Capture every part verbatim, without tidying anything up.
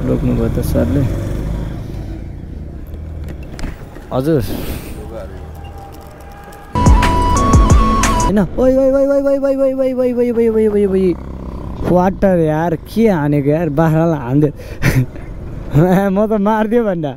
रोक्नुभयो त सरले। हजुर हैन ओइ ओइ ओइ ओइ ओइ ओइ ओइ ओइ ओइ ओइ ओइ ओइ ओइ ओइ वाटर यार के हानेको यार बाख्रालाई हान्दे म त मारिदियो भन्दा।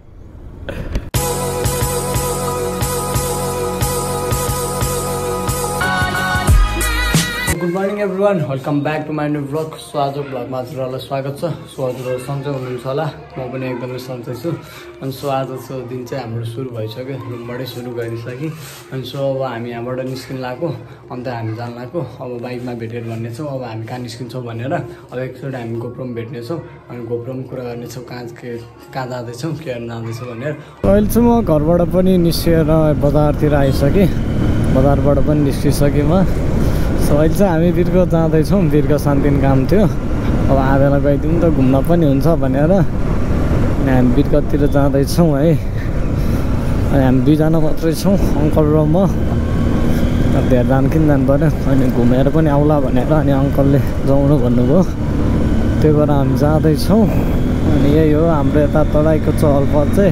Good morning everyone, welcome back to my new blog. So आजको ब्लगमा हजुरहरूलाई स्वागत छ। सो हजुरहरू सन्चै हुनुहुन्छ होला, म पनि एकदमै सन्चै छु। अनि सो आजको दिन चाहिँ हाम्रो सुरु भइसक्यो, रुमबाटै सुरु गरिसक्यो। अनि सो अब हामी यहाँबाट निस्किन लाग्यो, अन्त हामी जान लाग्यो अब बाइकमा भेटेर भन्ने छौँ अब हामी कहाँ निस्किन्छौँ भनेर। अब एकचोटि हामी गोप्रोम भेट्नेछौँ अनि गोप्रोम कुरा गर्नेछौँ कहाँ के कहाँ जाँदैछौँ के जाँदैछौँ भनेर। अहिले चाहिँ म घरबाट पनि निस्किएर बजारतिर आइसकेँ, बजारबाट पनि निस्किसकेँ म। सो अहिले चाहिँ हामी बिर्को जाँदैछौँ, बिर्को सानोतिनो काम थियो, अब आधेला गइदिउँ त घुम्न पनि हुन्छ भनेर अनि हामी बिर्कोतिर जाँदैछौँ है। अनि हामी दुईजना मात्रै छौँ, अङ्कल र म। धेरै जानु किन जानु पऱ्यो, अनि घुमेर पनि आउला भनेर अनि अङ्कलले जाउनु भन्नुभयो, त्यही भएर हामी जाँदैछौँ। अनि यही हो हाम्रो यता तराईको चहल पहल चाहिँ,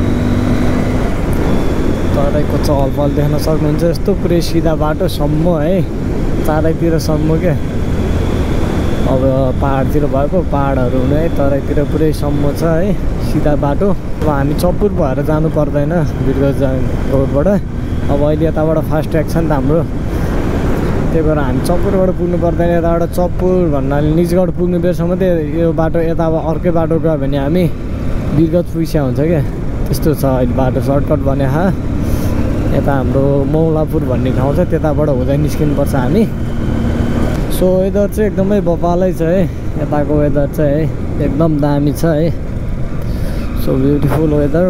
तराईको चहल पहल देख्न सक्नुहुन्छ। यस्तो पुरै सिधा बाटोसम्म है, चारैतिरसम्म क्या। अब पाहाडतिर भएको पाहाडहरू हुने है, तराईतिर पुरै सम्म छ है, सिधा बाटो। अब हामी चपुर भएर जानु पर्दैन बिर्को जा रोडबाट। अब अहिले यताबाट फास्ट ट्र्याक छ नि त हाम्रो, त्यही भएर हामी चपुरबाट पुग्नु पर्दैन। यताबाट चपुर भन्नाले निजगढ पुग्ने बेरसम्म चाहिँ यो बाटो, यता अब अर्कै बाटो गयो भने हामी बिर्गत पुगिसकेको हुन्छ क्या। त्यस्तो छ अहिले बाटो सर्टकट भने। हा यता हाम्रो मौलापुर भन्ने ठाउँ छ, त्यताबाट हुँदै निस्किनुपर्छ हामी। सो वेदर चाहिँ एकदमै बपालै छ है, यताको वेदर चाहिँ है एकदम दामी छ है। सो ब्युटिफुल वेदर,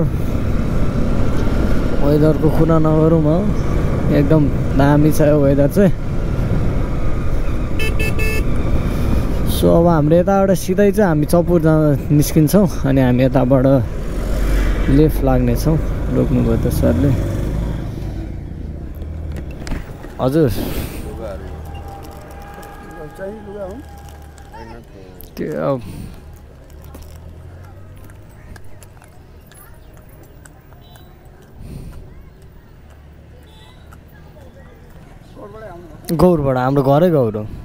वेदरको कुरा नगरौँ हो, एकदम दामी छ यो वेदर चाहिँ। सो अब हाम्रो यताबाट सिधै चाहिँ हामी चपुर जा निस्किन्छौँ अनि हामी यताबाट लेफ्ट लाग्नेछौँ। रोक्नुभयो त सरले। हजुर त्यो अब गौरबाट, हाम्रो घरै गौर हो।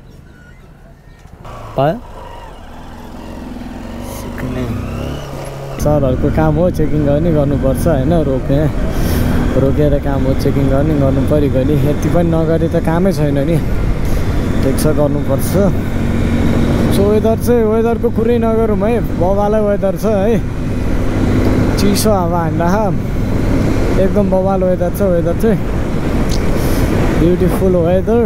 सरहरूको काम हो चेकिङ गर्ने, गर्नुपर्छ होइन, रोक्ने रोकेर काम हो, चेकिङ गर्ने गर्नु पऱ्यो। कहिले यति पनि नगरे त कामै छैन नि, ठिक छ गर्नुपर्छ। सो वेदर चाहिँ वेदरको कुरै नगरौँ है, बवालै वेदर छ है, चिसो हावा हान्दा एकदम बवाल वेदर छ। वेदर चाहिँ ब्युटिफुल वेदर।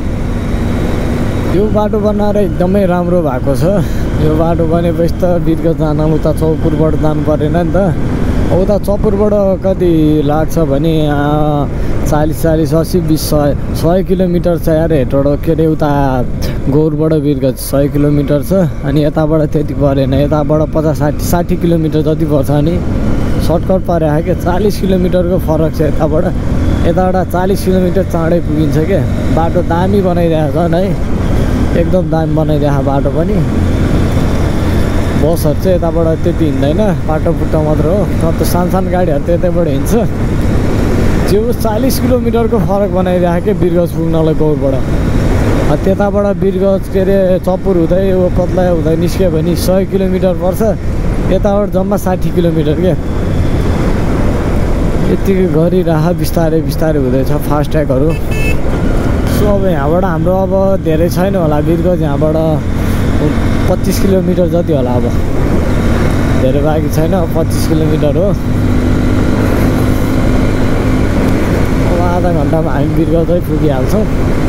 यो बाटो बनाएर एकदमै राम्रो भएको छ। यो बाटो बनेपछि त बिर्को जान उता चौपुरबाट जानु परेन नि त। उता चपुरबाट कति लाग्छ भने चालिस चालिस असी बिस सय सय किलोमिटर छ यार हेटबाट के अरे, उता गौरबाट बिर्को सय किलोमिटर छ। अनि यताबाट त्यति परेन, यताबाट पचास साठी साठी किलोमिटर जति पर्छ। अनि सर्टकट परेको क्या, चालिस किलोमिटरको फरक छ यताबाट। यताबाट चालिस किलोमिटर चाँडै पुगिन्छ क्या। बाटो दामी बनाइरहेको छन् है, एकदम दामी बनाइरहेको बाटो पनि। बसहरू चाहिँ यताबाट त्यति हिँड्दैन, बाटो पुट्टा मात्र हो, तर त सानो सानो गाडीहरू त यतैबाट हिँड्छ। जो चालिस किलोमिटरको फरक बनाइरहेको क्या बिर्गज पुग्नलाई गौरबाट। त्यताबाट बिर्गज के अरे चपुर हुँदै पत्ला हुँदै निस्क्यो भने सय किलोमिटर पर्छ, यताबाट जम्मा साठी किलोमिटर क्या। यतिकै गरिरह बिस्तारै बिस्तारै हुँदैछ फास्ट ट्र्याकहरू। सो अब यहाँबाट हाम्रो अब धेरै छैन होला बिर्गज, यहाँबाट पच्चिस किलोमिटर जति होला, अब धेरै बाँकी छैन, पच्चिस किलोमिटर हो। अब आधा घन्टामा हामी बिर्गजै पुगिहाल्छौँ।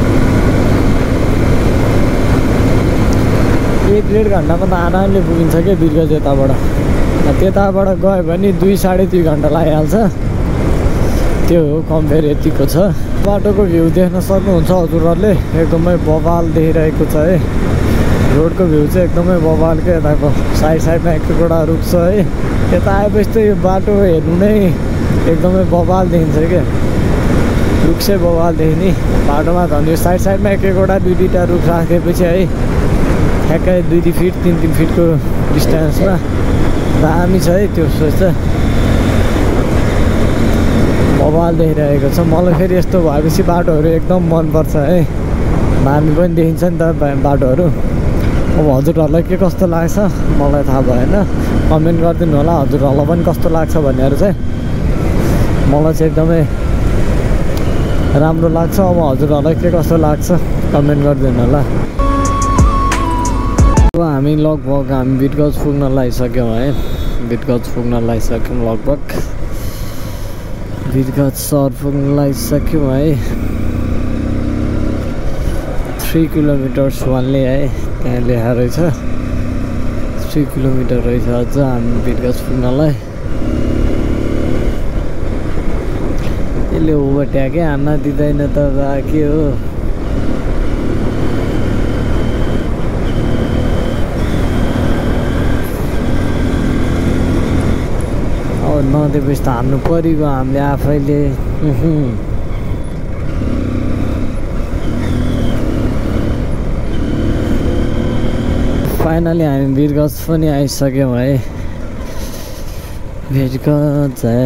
एक डेढ घन्टामा त आरामले पुगिन्छ क्या बिर्गज यताबाट। त्यताबाट गयो भने दुई साढे दुई घन्टा लागिहाल्छ, त्यो हो कम्पेयर यतिको छ। बाटोको भ्यू देख्न सक्नुहुन्छ हजुरहरूले, एकदमै बवाल देखिरहेको छ है। रोडको भ्यू चाहिँ एकदमै बवाल क्या, यताको साइड साइडमा एक एकवटा रुख छ है। यता आएपछि त यो बाटो हेर्नु नै एकदमै बवाल देखिन्छ क्या, रुख चाहिँ बवाल देखिने। बाटोमा झन् यो साइड साइडमा एक एकवटा दुई दुईवटा रुख राखेपछि है, ठ्याक्कै दुई दुई फिट तिन तिन फिटको डिस्टेन्समा दामी छ है त्यो सोच चाहिँ बवाल देखिरहेको छ। मलाई फेरि यस्तो भएपछि बाटोहरू एकदम मनपर्छ है, दामी पनि देखिन्छ नि त बाटोहरू। अब हजुरहरूलाई के कस्तो लाग्छ मलाई थाहा भएन, कमेन्ट गरिदिनु होला हजुरहरूलाई पनि कस्तो लाग्छ भनेर चाहिँ। मलाई चाहिँ एकदमै राम्रो लाग्छ। अब हजुरहरूलाई के कस्तो लाग्छ कमेन्ट गरिदिनु होला। अब हामी लगभग हामी बिटगज पुग्न लागिसक्यौँ है, बिटगज पुग्न लागिसक्यौँ लगभग बिटगज सहर पुग्न लागिसक्यौँ है। थ्री किलोमिटर्स वानले है त्यहाँ लेखा रहेछ, थ्री किलोमिटर रहेछ अझ हामी बिटगज पुग्नलाई। यसले ओभरट्याकै हान्न दिँदैन त बा के हो। अब नदिएपछि त हान्नु परिगयो हामीले आफैले। फाइनली हामी बिटगज पनि आइसक्यौँ है, बिटगज है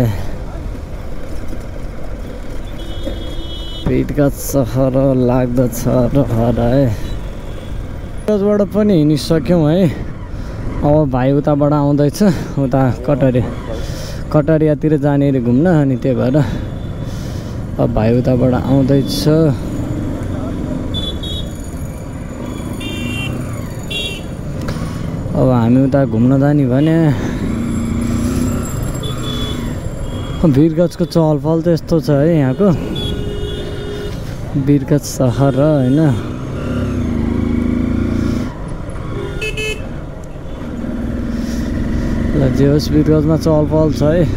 बिटगज सहर लाग्दछ रहर है। बिटगजबाट पनि हिँडिसक्यौँ है। अब भाइ उताबाट आउँदैछ, उता कटरी कटरियातिर जाने अरे घुम्न, अनि त्यही भएर अब भाइ उताबाट आउँदैछ। अब हामी उता घुम्न जाने भने बिटगजको चहलपहल त यस्तो छ है यहाँको, बिटगज सहर होइन। ल जे होस् बिटगजमा चहलपहल छ है,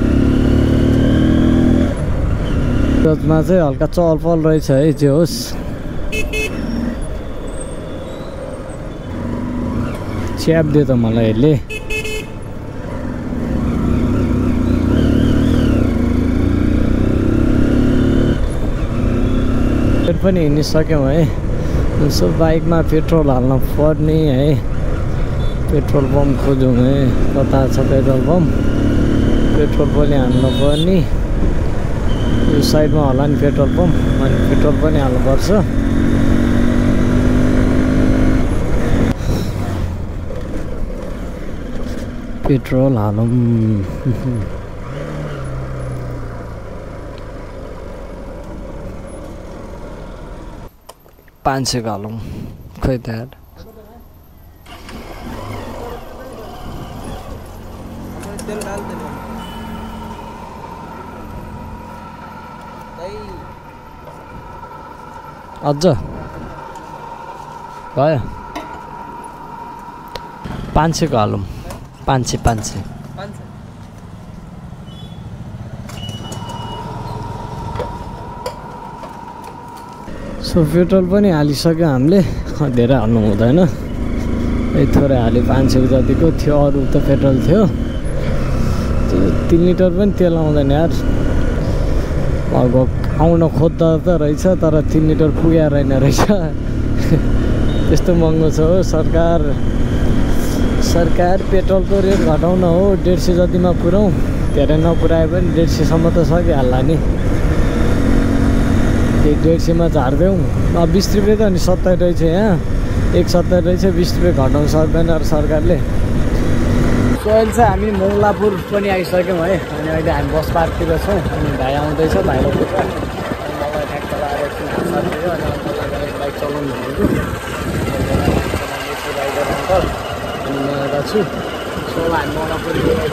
बिटगजमा चाहिँ हल्का चहलपहल रहेछ है जे होस्। च्याप दियो त मलाई यसले। पनि हिँडिसक्यौँ है। यसो बाइकमा पेट्रोल हाल्न पर्ने है, पेट्रोल पम्प खोज्यौँ है, कता छ पेट्रोल पम्प, पेट्रोल पनि हाल्नु पर्ने। यो साइडमा होला नि पेट्रोल पम्प, अनि पेट्रोल पनि हाल्नुपर्छ। पेट्रोल हालौँ। पाँच सयको हालौँ खोइ त यार। अझ भयो पाँच सयको हालौँ, पाँच सय पाँच सय सो पेट्रोल पनि हालिसक्यो हामीले, धेरै हाल्नु हुँदैन, यही थोरै हाल्यो। पाँच सयको जतिको थियो, अरू त पेट्रोल थियो। त्यो तिन लिटर पनि तेल आउँदैन यार, लगभग आउन खोज्दा त रहेछ तर तिन लिटर पुगेर रहेन रहेछ। त्यस्तो महँगो छ हो। सरकार सरकार पेट्रोलको रेट घटाउन हो, डेढ सय जतिमा पुऱ्याउँ, धेरै नपुऱ्याए पनि डेढ सयसम्म त सकिहाल्ला नि। त्यही डेढ सयमा झारिदेऊ। अब बिस रुपियाँ त अनि सत्तरी रहेछ यहाँ, एक सत्तरी रहेछ, बिस रुपियाँ घटाउनु सक्दैन र सरकारले। सो अहिले चाहिँ हामी मौलापुर पनि आइसक्यौँ है। अनि अहिले हामी बस पार्कतिर छौँ, अनि भाइ आउँदैछ, भाइलाई पुग्छ। अनि मलाई ठ्याक्क लगाएर एकछिन हात सारिदियो, अनि अङ्कललाई गएर बाइक चलाउनु भनेको राइडर अङ्कल, अनि म एउटा छु। सो हामी मौलापुर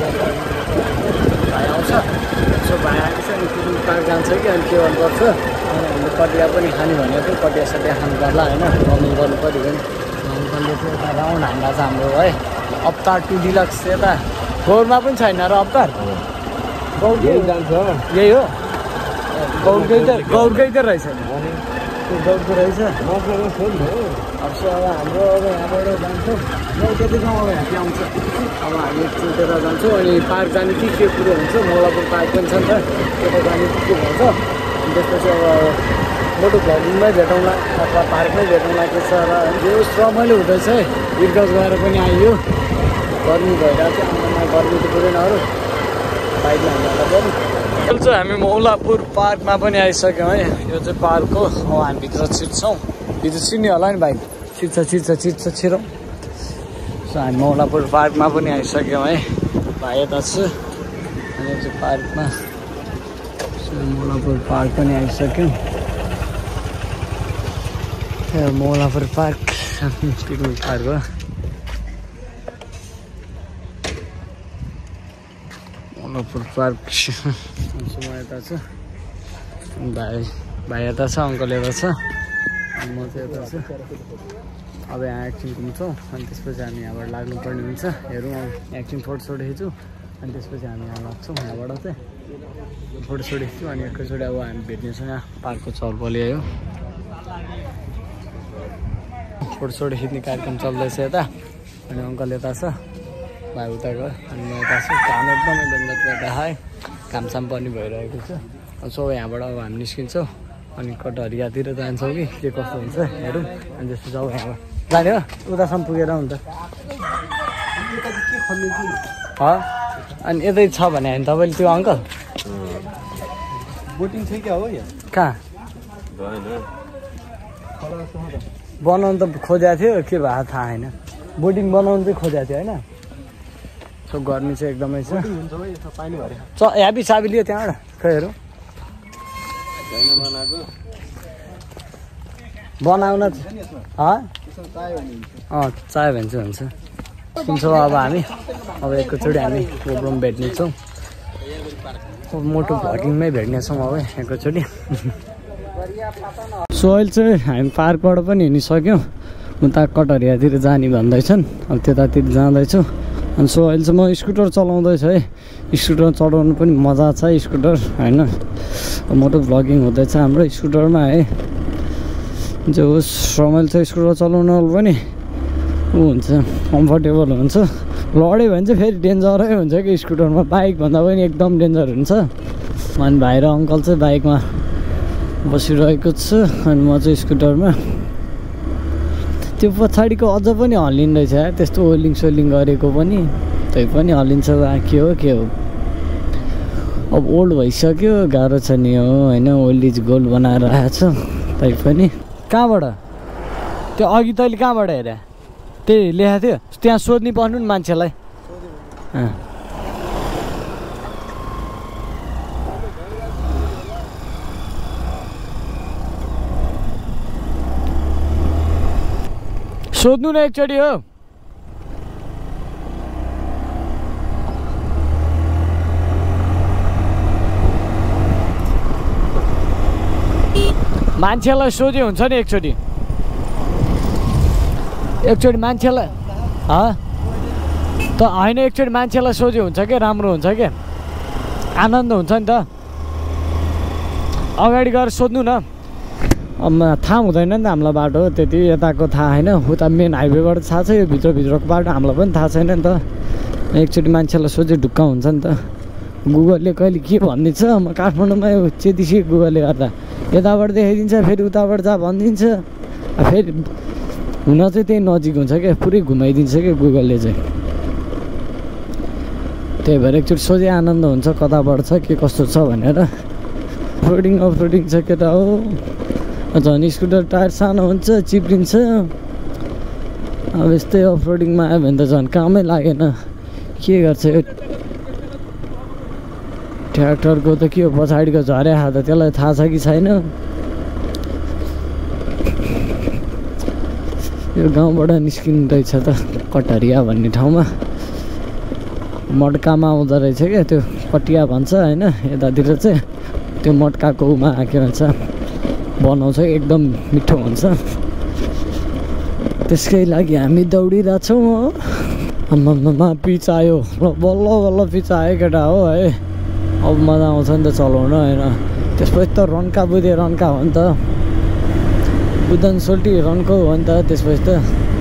भाइ आउँछ। सो भाइ आएपछि अनि पिकनिक पार्क जान्छ कि अनि के गर्नुपर्छ, अनि हामीले कटिया पनि खाने भनेको थियो, कटिया सटिया खानु पर्ला होइन, रनिङ गर्नु पऱ्यो भने। अङ्कलले चाहिँ यता राउन्ड हान्दा छ हाम्रो है, अवतार टु डिलक्स। यता गौरमा पनि छैन र अवतार, गौरकै जान्छ, यही हो गौरकै त गौरकै त रहेछ नि, त्यो गौरको रहेछ। अब सो अब हाम्रो अब यहाँबाट जान्छौँ, नौकतीसम्म अब ह्याप्पी आउँछ। अब हामी चुटेर जान्छौँ, अनि पार्क जाने कि के कुरो हुन्छ, मौलापुर पार्क पनि छ नि त, त्यता जाने कि के भन्छ। त्यसपछि अब मोटो भ्लगिङमै भेटौँला अथवा पार्कमै भेटौँला के छ र यो रमाइलो हुँदैछ है। बिटगज गएर पनि आइयो, गर्मी भइरहेको छ आमामा गर्मी त पुरै नहरू बाइकमा हाल्दा पनि चाहिँ हामी मौलापुर पार्कमा पनि आइसक्यौँ है यो चाहिँ पार्क हो अब हामी भित्र छिर्छौँ भित्र छिर्ने होला नि बाइक छिर्छ छिर्छ छिर्छ छिरौँ सो हामी मौलापुर पार्कमा पनि आइसक्यौँ है भाइ यता छु अनि यो चाहिँ पार्कमा मौलापुर पार्क पनि आइसक्यौँ मौलापुर पार्क पिकनिक पार्क हो मौलापुर पार्क म यता छु भाइ भाइ यता छ अङ्कल यता छ म चाहिँ यता छु अब यहाँ एकछिन घुम्छौँ अनि त्यसपछि हामी यहाँबाट लाग्नुपर्ने हुन्छ हेरौँ अब एकछिन फोटोसोटो खिच्छौँ अनि त्यसपछि हामी यहाँ लाग्छौँ यहाँबाट चाहिँ फोटोसोटो खिच्छौँ अनि एकैचोटि अब हामी भेट्नेछौँ यहाँ पार्कको चौरपली आयो फोटोसोटो खिच्ने कार्यक्रम चल्दैछ यता अनि अङ्कल यता छ भाइ उता गयो अनि म यता छु काम एकदमै डेन्जर देखाएँ कामसाम पनि भइरहेको छ सो यहाँबाट अब हामी निस्किन्छौँ अनि कटहरियातिर जान्छौँ कि के कस्तो हुन्छ हेरौँ अनि त्यसपछि अब यहाँबाट जाने हो उतासम्म पुगेर हुन्छ अनि यतै छ भने होइन तपाईँले त्यो अङ्कल बोटिङ छ क्या हो यहाँ कहाँ बनाउनु त खोजेको थियो के भएको थाहा होइन बोटिङ बनाउनु चाहिँ खोजेको थियो होइन सो गर्मी चाहिँ एकदमै छ च ह्यापी चाबी लियो त्यहाँबाट खै हेरौँ बनाउन अँ चाह्यो भने चाहिँ हुन्छ सुन्छौँ अब हामी अब एकैचोटि हामी प्रोग्राम भेट्नेछौँ मोटो भ्लगिङमै भेट्नेछौँ अब एकैचोटि सो अहिले चाहिँ हामी पार्कबाट पनि हिँडिसक्यौँ उता कटहरियातिर जाने भन्दैछन् अब त्यतातिर जाँदैछु अनि सो अहिले चाहिँ म स्कुटर चलाउँदैछु है स्कुटर चलाउनु पनि मजा छ स्कुटर होइन मोटो भ्लगिङ हुँदैछ हाम्रो स्कुटरमा है जो होस् रमाइलो छ स्कुटर चलाउनु पनि ऊ हुन्छ कम्फर्टेबल हुन्छ लड्यो भने चाहिँ फेरि डेन्जरै हुन्छ कि स्कुटरमा बाइकभन्दा पनि एकदम डेन्जर हुन्छ अनि भाइ र अङ्कल चाहिँ बाइकमा बसिरहेको छ अनि म चाहिँ स्कुटरमा त्यो पछाडिको अझ पनि हल्लिँदैछ त्यस्तो ओइलिङ सोइलिङ गरेको पनि त्यही पनि हल्लिन्छ के हो के हो अब ओल्ड भइसक्यो गाह्रो छ नि हो होइन ओल्ड इज गोल्ड बनाएर आएको छ त्यही पनि कहाँबाट त्यो अघि तैँले कहाँबाट हेरे त्यही लेखाएको थियो त्यहाँ सोध्नु पर्नु नि मान्छेलाई सोध्नु न एकचोटि हो मान्छेलाई सोध्यो हुन्छ नि एकचोटि एकचोटि मान्छेलाई त होइन एकचोटि मान्छेलाई सोध्यो हुन्छ क्या राम्रो हुन्छ क्या आनन्द हुन्छ नि त अगाडि गएर सोध्नु न अब थाहा हुँदैन नि त हामीलाई बाटो त्यति यताको थाहा होइन उता मेन हाइवेबाट थाहा छ यो भित्रभित्रको बाटो हामीलाई पनि थाहा छैन नि त एकचोटि मान्छेलाई सोध्यो ढुक्क हुन्छ नि त गुगलले कहिले के भनिदिन्छ म काठमाडौँमा चेतिसकेँ गुगलले गर्दा यताबाट देखाइदिन्छ फेरि उताबाट जा भनिदिन्छ फेरि हुन चाहिँ त्यही नजिक हुन्छ क्या पुरै घुमाइदिन्छ क्या गुगलले चाहिँ त्यही भएर एकचोटि सोझै आनन्द हुन्छ कताबाट छ के कस्तो छ भनेर अफरोडिङ अफरोडिङ छ केटा हो झन् स्कुटर टायर सानो हुन्छ चिप्लिन्छ अब यस्तै अफरोडिङमा आयो भने त झन् कामै लागेन के गर्छ यो ट्र्याक्टरको त के हो पछाडिको झरे हात त्यसलाई थाहा छ कि छैन यो गाउँबाट निस्किनु रहेछ त कटहरिया भन्ने ठाउँमा मड्कामा आउँदो रहेछ क्या त्यो पटिया भन्छ होइन यतातिर चाहिँ त्यो मड्काको उमा के भन्छ बनाउँछ एकदम मिठो हुन्छ त्यसकै लागि हामी दौडिरहेछौँ आम्मामा पिच आयो बल्ल बल्ल पिच आयो केटा हो है अब मजा आउँछ नि त चलाउन होइन त्यसपछि त रन्का बुधे रन्का हो नि त बुदन सोल्टी रन्को हो नि त त्यसपछि त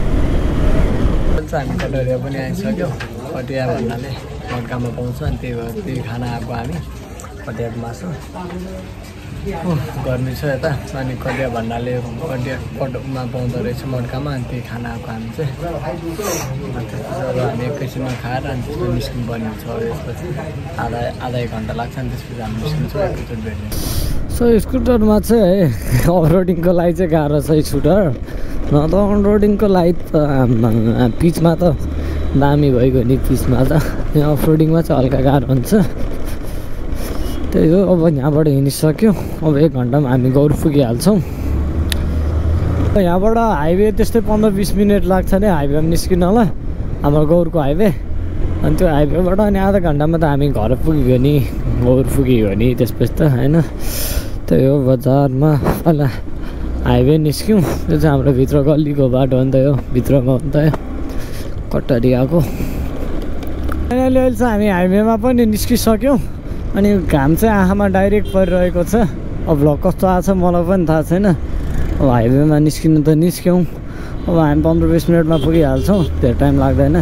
हामी कटहरिया पनि आइसक्यो कटिया भन्नाले मड्कामा पाउँछ अनि त्यही भएर त्यही खाना आएको हामी कटियाको मासु गर्मी छ यता अनि कडिया भन्नाले कडिया पटमा पाउँदो रहेछ मड्कामा अनि त्यही खाना आएको हामी चाहिँ अब हामी एकैछिनमा खाएर अनि त्यसपछि निस्किनु पर्ने छ यसपछि आधा आधा एक घन्टा लाग्छ अनि त्यसपछि हामी निस्किन्छौँ एकैचोटि भेट्ने। सो स्कुटरमा चाहिँ अफरोडिङको लागि चाहिँ गाह्रो छ स्कुटर न त अनरोडिङको लागि त पिचमा त दामी भइगयो नि पिचमा त यहाँ अफरोडिङमा चाहिँ हल्का गाह्रो हुन्छ त्यही हो। अब यहाँबाट हिँडिसक्यो अब एक घन्टामा हामी गौर पुगिहाल्छौँ। यहाँबाट हाइवे त्यस्तै पन्ध्र बिस मिनट लाग्छ नि हाइवेमा निस्किनलाई हाम्रो गौरको हाइवे अनि त्यो हाइवेबाट अनि आधा घन्टामा त हामी घर पुग्यो नि गौर पुग्यो नि त्यसपछि त होइन। त्यही हो बजारमा पहिला हाइवे निस्क्यौँ त्यो चाहिँ हाम्रो भित्र गल्लीको बाटो हो नि त यो भित्रमा हो नि त यो कट्टरी आएको। अहिले अहिले चाहिँ हामी हाइवेमा पनि निस्किसक्यौँ अनि घाम चाहिँ आँखामा डाइरेक्ट परिरहेको छ। अब भ्लग कस्तो आएको छ मलाई पनि थाहा छैन। अब हाइवेमा निस्किनु त निस्क्यौँ अब हामी पन्ध्र बिस मिनटमा पुगिहाल्छौँ धेरै टाइम लाग्दैन।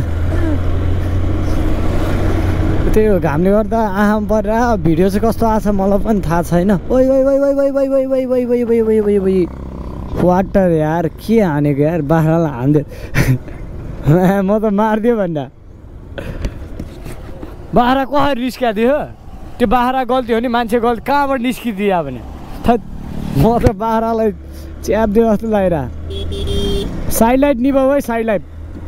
त्यही हो घामले गर्दा आँखामा परेर भिडियो चाहिँ कस्तो आएको छ मलाई पनि थाहा छैन। ओइ ओइ ओइ ओइ ओइ ओइ ओइ ओइ ओइ ओइ ओइ ओइ ओइ ओइ वाटर यार के हानेको यार बाख्रालाई हानिदियो म त मारिदियो भन्दा बाख्रा कसरी निस्किया दियो त्यो बाख्रा गल्ती हो नि मान्छे गल्ती कहाँबाट निस्किदियो भने थत म त बाख्रालाई च्याप्दियो जस्तो लागिरह। साइड लाइट निभाउ है साइड लाइट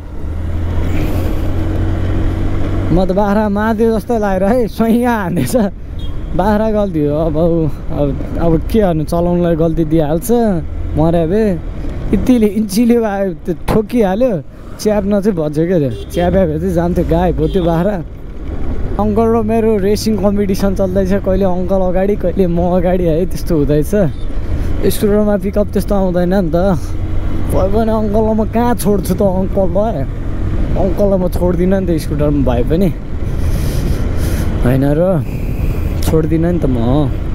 म त बाख्रा मारिदियो जस्तो लागेर है स्वैया हान्दैछ बाख्रा गल्ती हो। अब अब अब के गर्नु चलाउनुलाई गल्ती दिइहाल्छ मर्या भए यतिले इन्चीले त्यो ठोकिहाल्यो च्याप्न चाहिँ भन्छ क्या त्यो च्याप्या भए चाहिँ जान्थ्यो गायब हो त्यो बाख्रा। अङ्कल र मेरो रेसिङ कम्पिटिसन चल्दैछ कहिले अङ्कल अगाडि कहिले म अगाडि है त्यस्तो हुँदैछ। स्कुटरमा पिकअप त्यस्तो आउँदैन नि त भयो भने अङ्कललाई म कहाँ छोड्छु त अङ्कललाई अङ्कललाई म छोड्दिनँ नि त स्कुटरमा भए पनि होइन र छोड्दिनँ नि त म।